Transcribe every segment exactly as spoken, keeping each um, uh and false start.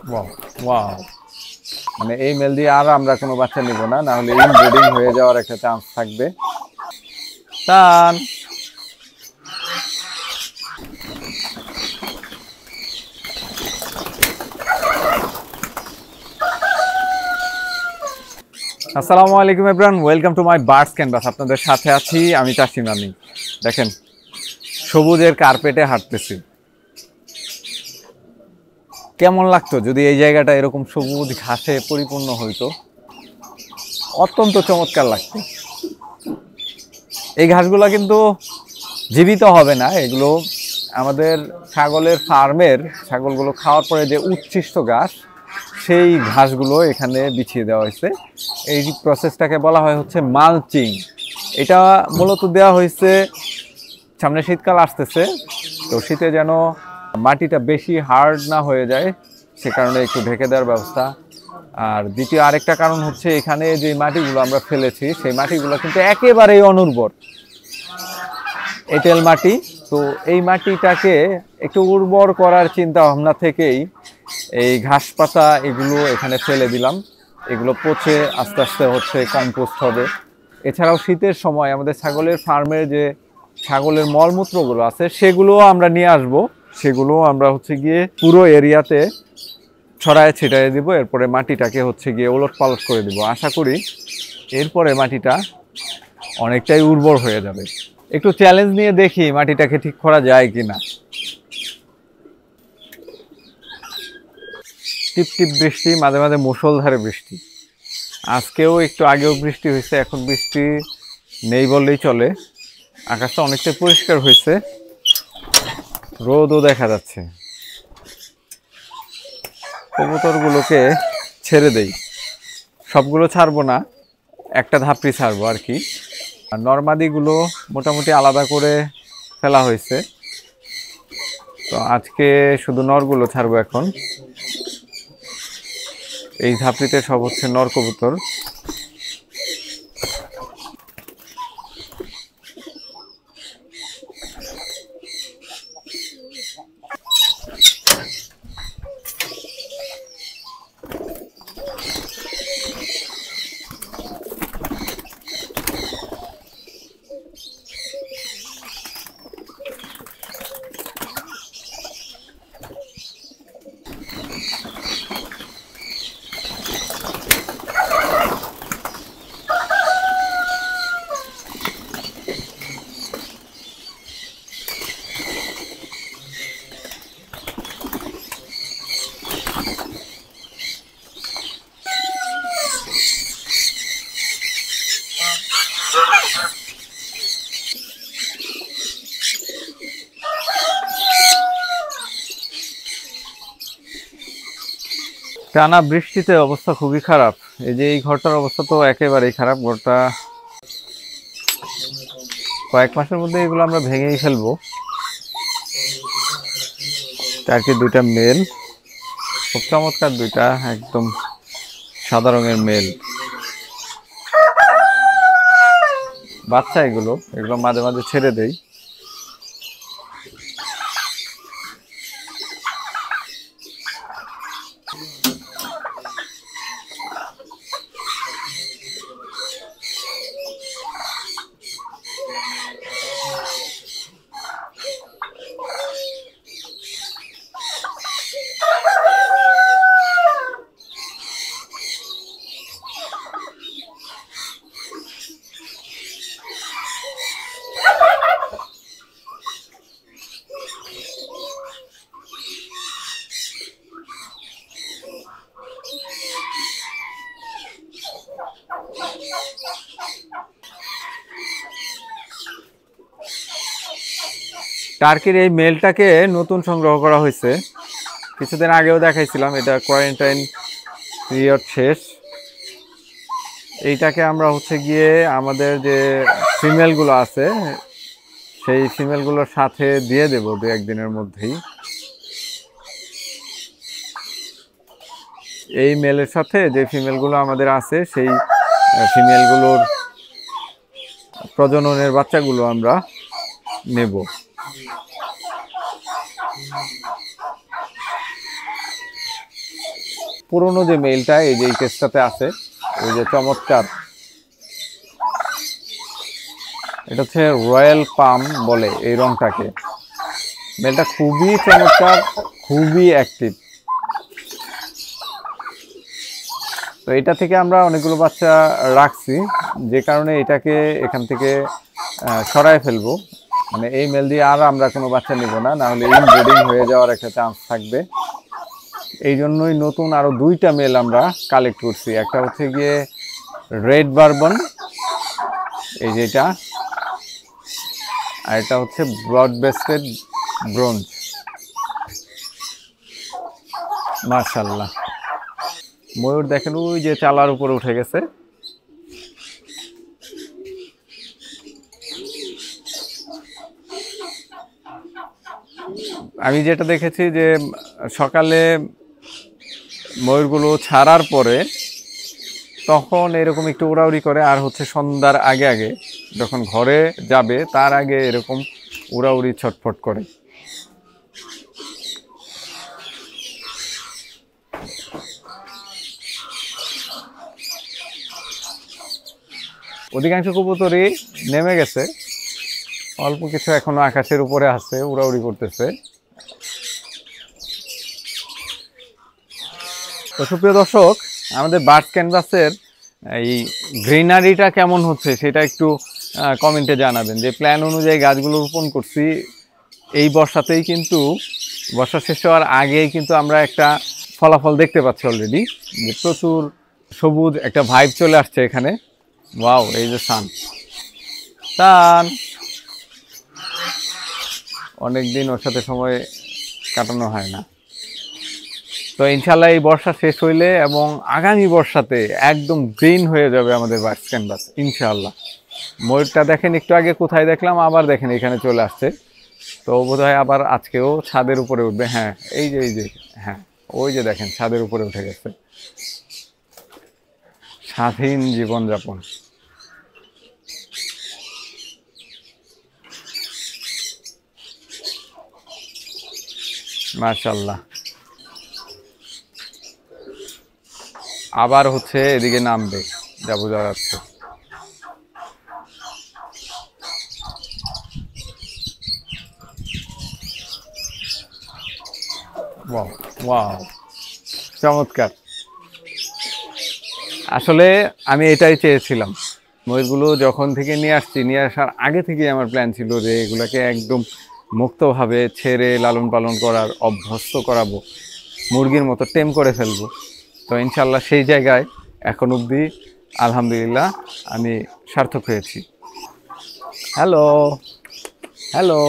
Wow wow, মানে এই mail দিয়ে আর আমরা কোনো বাচ্চা নিব না, না হলে ইনব্রিডিং হয়ে যাওয়ার একটা চান্স থাকবে। টান। আসসালামু আলাইকুম everyone, welcome to my birds canvas. আপনাদের সাথে আছি আমি তাসিম আলী। দেখেন সবুজের কার্পেটে হাঁটতেছি, কেমন লাগতো যদি এই জায়গাটা এরকম সবুজ ঘাসে পরিপূর্ণ হইতো, অত্যন্ত চমৎকার লাগতো। এই ঘাসগুলো কিন্তু জীবিত হবে না, এগুলো আমাদের ছাগলের ফার্মের ছাগলগুলো খাওয়ার পরে যে উচ্ছিষ্ট ঘাস, সেই ঘাসগুলো এখানে বিছিয়ে দেওয়া হয়েছে। এই প্রসেসটাকে বলা হয় হচ্ছে মালচিং। এটা মূলত দেওয়া হয়েছে, সামনে শীতকাল আসতেছে, তো শীতে যেন মাটিটা বেশি হার্ড না হয়ে যায় সে কারণে একটু ঢেকে দেওয়ার ব্যবস্থা। আর দ্বিতীয় আরেকটা কারণ হচ্ছে এখানে যে মাটিগুলো আমরা ফেলেছি সেই মাটিগুলো কিন্তু একেবারেই অনুর্বর, এঁটেল মাটি। তো এই মাটিটাকে একটু উর্বর করার চিন্তা ভাবনা থেকেই এই ঘাস পাতা এগুলো এখানে ফেলে দিলাম। এগুলো পচে আস্তে আস্তে হচ্ছে কম্পোস্ট হবে। এছাড়াও শীতের সময় আমাদের ছাগলের ফার্মের যে ছাগলের মলমূত্রগুলো আছে সেগুলোও আমরা নিয়ে আসব, সেগুলোও আমরা হচ্ছে গিয়ে পুরো এরিয়াতে ছড়ায় ছিটায় দিব। এরপরে মাটিটাকে হচ্ছে গিয়ে ওলট পালট করে দিব। আশা করি এরপরে মাটিটা অনেকটাই উর্বর হয়ে যাবে। একটু চ্যালেঞ্জ নিয়ে দেখি মাটিটাকে ঠিক করা যায় কিনা। টিপ টিপ বৃষ্টি, মাঝে মাঝে মুষলধারে বৃষ্টি। আজকেও একটু আগেও বৃষ্টি হয়েছে, এখন বৃষ্টি নেই বললেই চলে। আকাশটা অনেকটা পরিষ্কার হয়েছে, রোদও দেখা যাচ্ছে। কবুতরগুলোকে ছেড়ে দেই, সবগুলো ছাড়বো না, একটা ধাপড়ি ছাড়বো আর কি। আর নরমাদিগুলো মোটামুটি আলাদা করে ফেলা হয়েছে, তো আজকে শুধু নরগুলো ছাড়বো এখন। এই ধাপড়িতে সব হচ্ছে নর কবুতর। টানা বৃষ্টিতে অবস্থা খুবই খারাপ। এই যে এই ঘরটার অবস্থা তো একেবারেই খারাপ। ঘরটা কয়েক মাসের মধ্যে এগুলো আমরা ভেঙেই ফেলবো। টার্কি দুইটা মেল, খুব চমৎকার দুইটা, একদম সাদা রঙের মেল বাচ্চা। এগুলো এগুলো মাঝে মাঝে ছেড়ে দেই। টার্কির এই মেলটাকে নতুন সংগ্রহ করা হয়েছে, কিছুদিন আগেও দেখাইছিলাম। এটা কোয়ারেন্টাইন পিরিয়ড শেষ। এইটাকে আমরা হচ্ছে গিয়ে আমাদের যে ফিমেলগুলো আছে সেই ফিমেলগুলোর সাথে দিয়ে দেব দু একদিনের মধ্যেই। এই মেলের সাথে যে ফিমেলগুলো আমাদের আছে সেই ফিমেলগুলোর প্রজননের বাচ্চাগুলো আমরা নেব। পুরনো যে মেলটা এই যে এই কেসটাতে আছে, ওই যে চমৎকার, এটা হচ্ছে রয়্যাল পাম বলে এই রংটাকে। মেলটা খুবই চমৎকার, খুবই অ্যাক্টিভ। তো এটা থেকে আমরা অনেকগুলো বাচ্চা রাখছি, যে কারণে এটাকে এখান থেকে সরায় ফেলবো। মানে এই মেল দিয়ে আর আমরা কোনো বাচ্চা নিব না, না হলে ইনব্রিডিং হয়ে যাওয়ার একটা চান্স থাকবে। এই জন্যই নতুন আরো দুইটা মেল আমরা কালেক্ট করছি। একটা হচ্ছে গিয়ে রেড বারবন, এই যেটা, আর এটা হচ্ছে ব্রড বেস্টেড ব্রোঞ্জ। মাশাআল্লাহ, ময়ূর দেখেন ওই যে চালার উপরে উঠে গেছে। আমি যেটা দেখেছি যে সকালে ময়ূরগুলো ছাড়ার পরে তখন এরকম একটু উড়াউড়ি করে, আর হচ্ছে সন্ধ্যার আগে আগে যখন ঘরে যাবে তার আগে এরকম উড়াউড়ি ছটফট করে। অধিকাংশ কবুতরই নেমে গেছে, অল্প কিছু এখনো আকাশের উপরে আছে, উড়াউড়ি করতেছে। তো সুপ্রিয় দর্শক, আমাদের বার্ডস ক্যানভাসের এই গ্রিনারিটা কেমন হচ্ছে সেটা একটু কমেন্টে জানাবেন। যে প্ল্যান অনুযায়ী গাছগুলো রোপণ করছি এই বর্ষাতেই, কিন্তু বর্ষা শেষ হওয়ার আগেই কিন্তু আমরা একটা ফলাফল দেখতে পাচ্ছি অলরেডি, যে প্রচুর সবুজ একটা ভাইব চলে আসছে এখানে। ওয়াও, এই যে সান সান অনেকদিন ওর সাথে সময় কাটানো হয় না। তো ইনশাল্লাহ এই বর্ষা শেষ হইলে এবং আগামী বর্ষাতে একদম গ্রিন হয়ে যাবে আমাদের বার্ডস ক্যানভাস ইনশাআল্লাহ। ময়ূরটা দেখেন একটু আগে কোথায় দেখলাম, আবার দেখেন এখানে চলে আসছে। তো বোধহয় আবার আজকেও ছাদের উপরে উঠবে। হ্যাঁ, এই যে এই যে হ্যাঁ, ওই যে দেখেন ছাদের উপরে উঠে গেছে। স্বাধীন জীবনযাপন। মাশাআল্লাহ, আবার হচ্ছে এদিকে নামবে, যা বোঝা যাচ্ছে। ওয়াও ওয়াও, চমৎকার। আসলে আমি এটাই চেয়েছিলাম। ময়ূরগুলো যখন থেকে নিয়ে আসছি, নিয়ে আসার আগে থেকেই আমার প্ল্যান ছিল যে এগুলাকে একদম মুক্তভাবে ছেড়ে লালন পালন করার, অভ্যস্ত করাবো, মুরগির মতো টেম করে ফেলবো। তো ইনশাল্লাহ সেই জায়গায় এখন অবধি আলহামদুলিল্লাহ আমি সার্থক হয়েছি। Hello hello.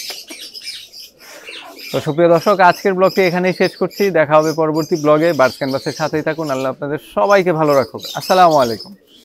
তো সুপ্রিয় দর্শক, আজকের ব্লগটি এখানেই শেষ করছি। দেখা হবে পরবর্তী ব্লগে। বার্ডস ক্যানভাসের সাথেই থাকুন। আল্লাহ আপনাদের সবাইকে ভালো রাখুক। আসসালামু আলাইকুম।